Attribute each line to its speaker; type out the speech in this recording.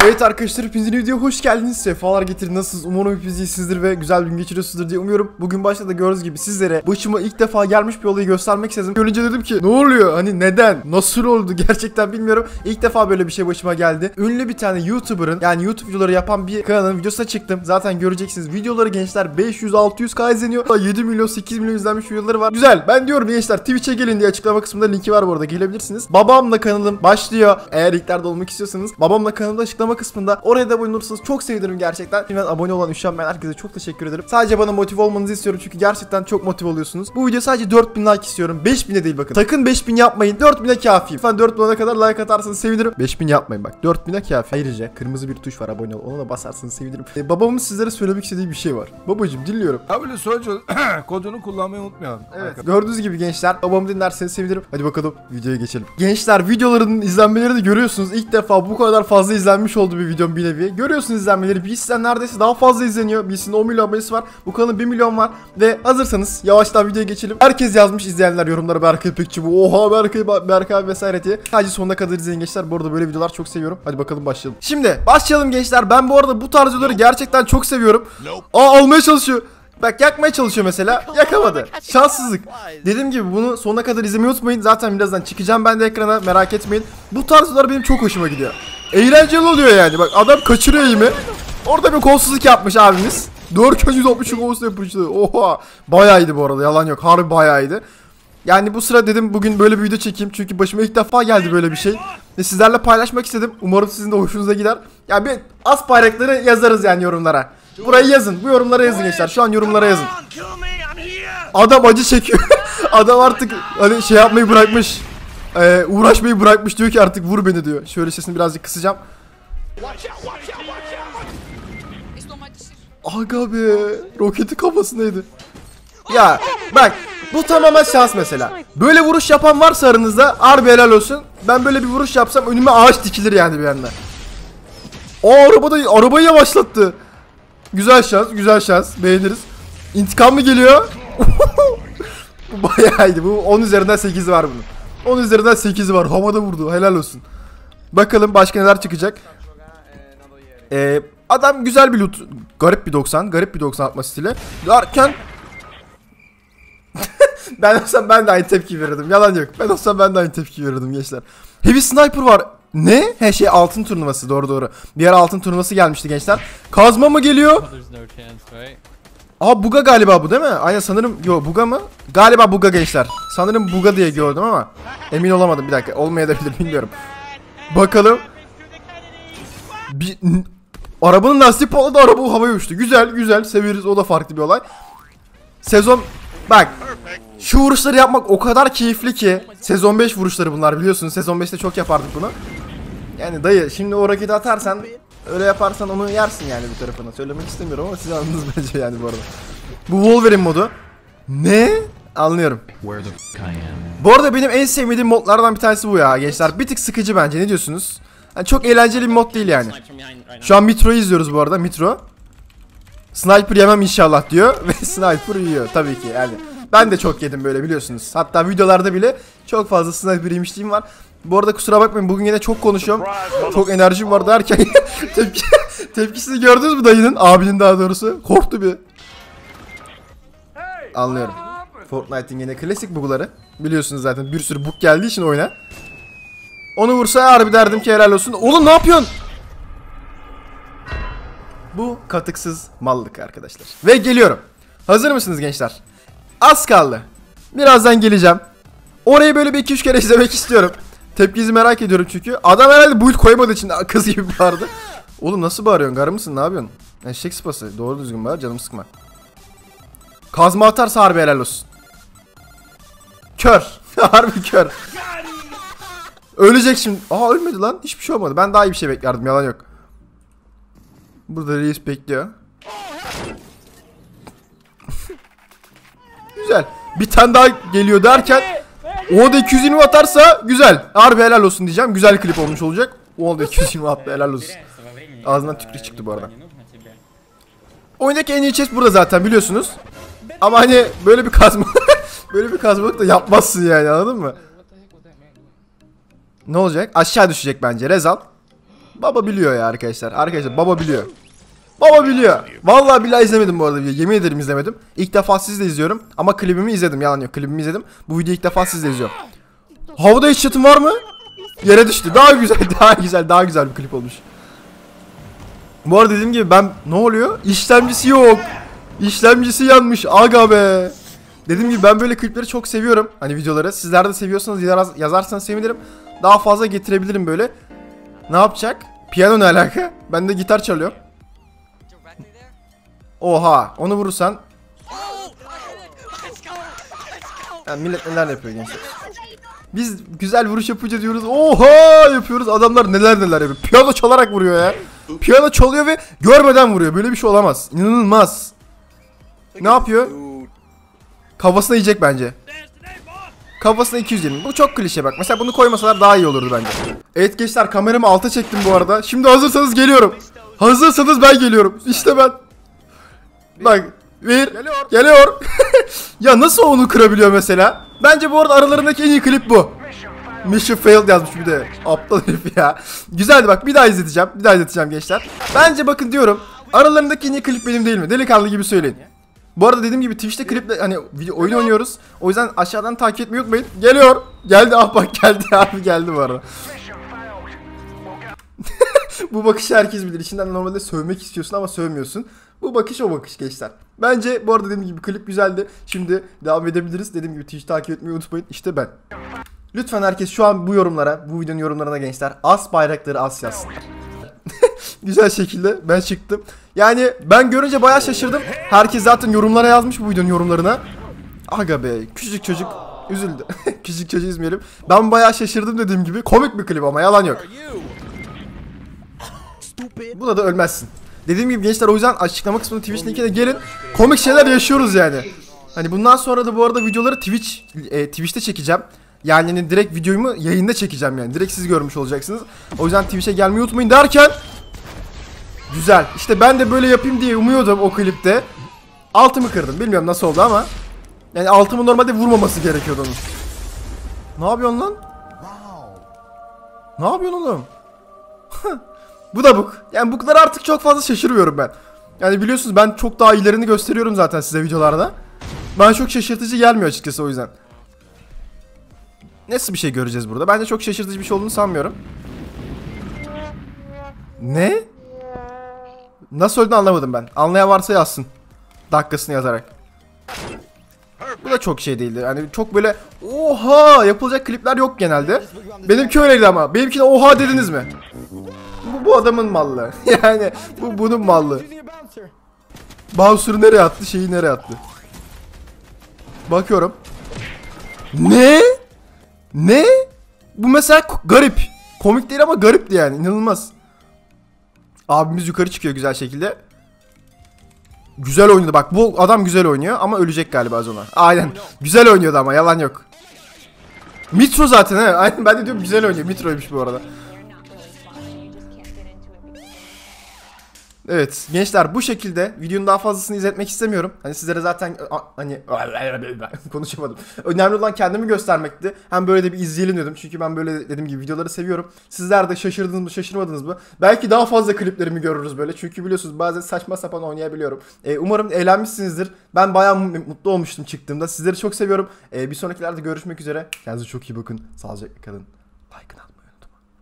Speaker 1: Evet arkadaşlar, hepiniz videoya hoş geldiniz. Sefalar getirin. Nasılsınız? Umarım hepiniz iyisinizdir ve güzel bir gün geçiriyorsunuzdur diye umuyorum. Bugün başta da gördüğünüz gibi sizlere başıma ilk defa gelmiş bir olayı göstermek istedim. Görünce dedim ki ne oluyor? Hani neden? Nasıl oldu? Gerçekten bilmiyorum. İlk defa böyle bir şey başıma geldi. Ünlü bir tane YouTuber'ın, yani YouTube videoları yapan bir kanalın videosuna çıktım. Zaten göreceksiniz. Videoları gençler 500-600K izleniyor. 7 milyon 8 milyon izlenmiş videoları var. Güzel. Ben diyorum gençler Twitch'e gelin diye açıklama kısmında linki var bu arada. Gelebilirsiniz. Babamla kanalım başlıyor. Eğer ilklerde olmak istiyorsanız babamla kanalımda açıklama kısmında oraya da abone olursanız çok sevinirim gerçekten. Şimdiden abone olan üşenmeyen herkese çok teşekkür ederim. Sadece bana motive olmanızı istiyorum çünkü gerçekten çok motive oluyorsunuz. Bu video sadece 4000 like istiyorum. 5000'e değil bakın. Sakın 5000 yapmayın. 4000'e kafiyim. Lütfen 4000'e kadar like atarsanız sevinirim. 5000 yapmayın bak. 4000'e kafi. Ayrıca kırmızı bir tuş var, abone ol. Ona da basarsanız sevinirim. Babamın sizlere söylemek istediği bir şey var. Babacım dinliyorum.
Speaker 2: Abi sonucu kodunu kullanmayı unutmayalım.
Speaker 1: Evet. Gördüğünüz gibi gençler, babamı dinlerseniz sevinirim. Hadi bakalım videoya geçelim. Gençler, videoların izlenmeleri de görüyorsunuz. İlk defa bu kadar fazla izlenmiş oldu bir videom bir nevi. Görüyorsunuz izlenmeleri. Bizden neredeyse daha fazla izleniyor. Bizden 10 milyon abonesi var. Bu kanalın 1 milyon var. Ve hazırsanız yavaştan videoya geçelim. Herkes yazmış, izleyenler yorumlara Berkay Pekçi bu. Oha Berkay abi vesaire diye. Sadece sonuna kadar izleyin gençler. Bu arada böyle videolar çok seviyorum. Hadi bakalım başlayalım. Şimdi başlayalım gençler. Ben bu arada bu tarz videoları gerçekten çok seviyorum. Almaya çalışıyor. Bak yakmaya çalışıyor mesela. Yakamadı. Şanssızlık. Dediğim gibi bunu sonuna kadar izlemeyi unutmayın. Zaten birazdan çıkacağım ben de ekrana. Merak etmeyin. Bu tarz videolar benim çok hoşuma gidiyor. Eğlenceli oluyor yani. Bak adam kaçırıyor eğimi. Orada bir kolsuzluk yapmış abimiz. 460 kolsuzluk yapmıştı. Oha. Bayağıydı bu arada. Yalan yok. Harbi bayağıydı. Yani bu sıra dedim bugün böyle bir video çekeyim. Çünkü başıma ilk defa geldi böyle bir şey. Ve sizlerle paylaşmak istedim. Umarım sizin de hoşunuza gider. Yani bir az bayrakları yazarız yani yorumlara. Burayı yazın. Bu yorumlara yazın gençler. Şu an yorumlara yazın. Adam acı çekiyor. Adam artık hani şey yapmayı bırakmış. Uğraşmayı bırakmış. Diyor ki artık vur beni diyor. Şöyle sesini birazcık kısacağım. Aga be. Roketi kafasındaydı. Ya bak. Bu tamamen şans mesela. Böyle vuruş yapan varsa aranızda harbi helal olsun. Ben böyle bir vuruş yapsam önüme ağaç dikilir yani bir anda. Arabayı yavaşlattı. Güzel şans, güzel şans. Beğeniriz. İntikam mı geliyor? Bu bayağıydı. Bu 10 üzerinden 8 var bunun. 10 üzerinden 8 var. Havada vurdu. Helal olsun. Bakalım başka neler çıkacak. Adam güzel bir loot. Garip bir 90. Garip bir 90 atma stili. Derken ben olsam ben de aynı tepki verirdim. Yalan yok. Ben olsam ben de aynı tepki verirdim gençler. Heavy sniper var. Ne? He şey altın turnuvası, doğru. Bir ara altın turnuvası gelmişti gençler. Kazma mı geliyor? Aa buga galiba bu değil mi? Aynen sanırım. Yo buga mı? Galiba buga gençler. Sanırım buga diye gördüm ama emin olamadım, bir dakika. Olmayabilir, bilmiyorum. Bakalım. Arabanın lastiği patladı, araba havaya uçtu. Güzel severiz, o da farklı bir olay. Sezon bak. Şu vuruşları yapmak o kadar keyifli ki. Sezon 5 vuruşları bunlar, biliyorsunuz. Sezon 5'te çok yapardık bunu. Yani dayı şimdi o raketi atarsan, öyle yaparsan onu yersin yani bir tarafına. Söylemek istemiyorum ama siz anladınız bence yani bu arada. Bu Wolverine modu. Ne? Anlıyorum. Bu arada benim en sevmediğim modlardan bir tanesi bu ya gençler. Bir tık sıkıcı bence, ne diyorsunuz? Yani çok eğlenceli bir mod değil yani. Şu an Metro'yu izliyoruz bu arada, Metro. Sniper yemem inşallah diyor ve sniper yiyor tabii ki yani. Ben de çok yedim böyle, biliyorsunuz. Hatta videolarda bile çok fazla sniper yemişliğim var. Bu arada kusura bakmayın, bugün yine çok konuşuyorum. Çok enerjim var derken tepkisini gördünüz mü dayının? Abinin daha doğrusu. Korktu bir. Anlıyorum. Fortnite'in yine klasik bug'ları. Biliyorsunuz zaten bir sürü bug geldiği için oyuna. Onu vursa harbi derdim ki helal olsun. Oğlum ne yapıyorsun? Bu katıksız mallık arkadaşlar. Ve geliyorum. Hazır mısınız gençler? Az kaldı. Birazdan geleceğim. Orayı böyle bir 2-3 kere izlemek istiyorum. Tepkinizi merak ediyorum çünkü. Adam herhalde build koymadığı için kız gibi bağırdı. Oğlum nasıl bağırıyorsun? Garı mısın? Ne yapıyorsun? Eşek sıpası. Doğru düzgün bağır. Canım sıkma. Kazma atarsa harbi helal olsun. Kör. Harbi kör. Ölecek şimdi. Aa ölmedi lan. Hiçbir şey olmadı. Ben daha iyi bir şey beklerdim. Yalan yok. Burada reis bekliyor. Güzel. Bir tane daha geliyor derken o da 220 atarsa güzel. Harbi helal olsun diyeceğim. Güzel klip olmuş olacak. O da 220 attı, helal olsun. Ağzından tükürük çıktı bu arada. Oyundaki en iyi chest burada zaten, biliyorsunuz. Ama hani böyle bir kazma böyle bir kazmalık da yapmazsın yani, anladın mı? Ne olacak? Aşağı düşecek bence. Rezal. Baba biliyor ya arkadaşlar. Arkadaşlar baba biliyor. Baba biliyor. Vallahi billahi izlemedim bu arada. Yemin ederim izlemedim. İlk defa sizle izliyorum. Ama klibimi izledim. Yalan yok. Klibimi izledim. Bu videoyu ilk defa sizle izliyorum. Havada headshot'ın var mı? Yere düştü. Daha güzel. Daha güzel bir klip olmuş. Bu arada dediğim gibi ben ne oluyor? İşlemcisi yok. İşlemcisi yanmış. Aga be. Dediğim gibi ben böyle klipleri çok seviyorum. Hani videoları. Sizler de seviyorsanız yazarsanız sevinirim. Daha fazla getirebilirim böyle. Ne yapacak? Piyano ne alaka? Ben de gitar çalıyorum. Oha, onu vurursan. Yani millet neler yapıyor gençler. Biz güzel vuruş yapınca diyoruz. Oha yapıyoruz. Adamlar neler yapıyor. Piyano çalarak vuruyor ya. Piyano çalıyor ve görmeden vuruyor. Böyle bir şey olamaz. İnanılmaz. Ne yapıyor? Kafasına yiyecek bence. Kafasına 220. Bu çok klişe bak. Mesela bunu koymasalar daha iyi olurdu bence. Evet gençler, kameramı alta çektim bu arada. Şimdi hazırsanız geliyorum. Hazırsanız ben geliyorum. İşte ben. Bak. Geliyor. Ya nasıl onu kırabiliyor mesela? Bence bu arada aralarındaki en iyi klip bu. Mission failed yazmış bir de. Aptal herif ya. Güzeldi bak, bir daha izleteceğim gençler. Bence bakın diyorum. Aralarındaki en iyi klip benim değil mi? Delikanlı gibi söyleyin. Bu arada dediğim gibi Twitch'te kliple hani oyun oynuyoruz. O yüzden aşağıdan takip etmeyi unutmayın. Geliyor. Geldi, ah bak geldi abi, geldi bu arada. Bu bakışı herkes bilir. İçinden normalde sövmek istiyorsun ama sövmüyorsun. Bu bakış o bakış gençler. Bence bu arada dediğim gibi klip güzeldi. Şimdi devam edebiliriz. Dediğim gibi Twitch takip etmeyi unutmayın. İşte ben. Lütfen herkes şu an bu yorumlara, bu videonun yorumlarına gençler, as bayrakları as yazsınlar. Güzel şekilde ben çıktım. Yani ben görünce bayağı şaşırdım. Herkes zaten yorumlara yazmış bu videonun yorumlarına. Aga be, küçücük çocuk üzüldü. Küçücük çocuğu üzmeyelim. Ben bayağı şaşırdım dediğim gibi. Komik bir klip ama yalan yok. Buna da ölmezsin. Dediğim gibi gençler, o yüzden açıklama kısmında Twitch linkine gelin. Komik şeyler yaşıyoruz yani. Hani bundan sonra da bu arada videoları Twitch'te çekeceğim. Yani direkt videomu yayında çekeceğim yani. Direkt siz görmüş olacaksınız. O yüzden Twitch'e gelmeyi unutmayın derken. Güzel. İşte ben de böyle yapayım diye umuyordum o klipte. Altımı kırdım. Bilmiyorum nasıl oldu ama. Yani altımı normalde vurmaması gerekiyordu onun. Ne yapıyorsun lan? Ne yapıyorsun oğlum? Bu da buk. Yani buklara artık çok fazla şaşırmıyorum ben. Yani biliyorsunuz ben çok daha ilerini gösteriyorum zaten size videolarda. Bana çok şaşırtıcı gelmiyor açıkçası o yüzden. Nasıl bir şey göreceğiz burada? Bence çok şaşırtıcı bir şey olduğunu sanmıyorum. Ne? Nasıl öldüğünü anlamadım ben. Anlayan varsa yazsın. Dakikasını yazarak. Bu da çok şey değildi. Yani çok böyle oha yapılacak klipler yok genelde. Benimki öyleydi ama. Benimkine oha dediniz mi? Bu adamın mallı. Yani bu bunun mallı. Bouncer'ı nereye attı? Şeyi nereye attı? Bakıyorum. Ne? Ne? Bu mesela garip. Komik değil ama garipti yani. İnanılmaz. Abimiz yukarı çıkıyor güzel şekilde. Güzel oynadı bak. Bu adam güzel oynuyor ama ölecek galiba az ona. Aynen. Güzel oynuyordu ama yalan yok. Mitro zaten he. Aynen, ben de diyorum güzel oynuyor. Mitro'ymuş bu arada. Evet gençler, bu şekilde videonun daha fazlasını izletmek istemiyorum. Hani sizlere zaten hani konuşamadım. Önemli olan kendimi göstermekti. Hem böyle de bir izleyelim dedim. Çünkü ben böyle dediğim gibi videoları seviyorum. Sizler de şaşırdınız mı şaşırmadınız mı? Belki daha fazla kliplerimi görürüz böyle. Çünkü biliyorsunuz bazen saçma sapan oynayabiliyorum. Umarım eğlenmişsinizdir. Ben bayağı mutlu olmuştum çıktığımda. Sizleri çok seviyorum. Bir sonrakilerde görüşmek üzere. Kendinize çok iyi bakın. Sağlıcakla kalın. Like'ını